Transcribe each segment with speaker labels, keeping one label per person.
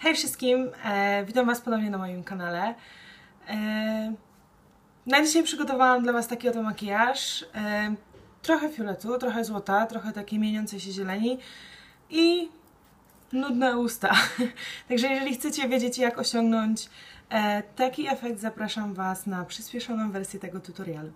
Speaker 1: Hej wszystkim, witam Was ponownie na moim kanale. Na dzisiaj przygotowałam dla Was taki oto makijaż. Trochę fioletu, trochę złota, trochę takiej mieniącej się zieleni i nudne usta. Także jeżeli chcecie wiedzieć, jak osiągnąć taki efekt, zapraszam Was na przyspieszoną wersję tego tutorialu.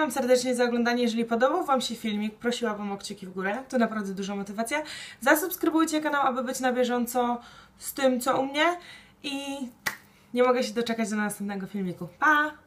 Speaker 1: Wam serdecznie za oglądanie. Jeżeli podobał Wam się filmik, prosiłabym o kciuki w górę. To naprawdę duża motywacja. Zasubskrybujcie kanał, aby być na bieżąco z tym, co u mnie. I nie mogę się doczekać do następnego filmiku. Pa!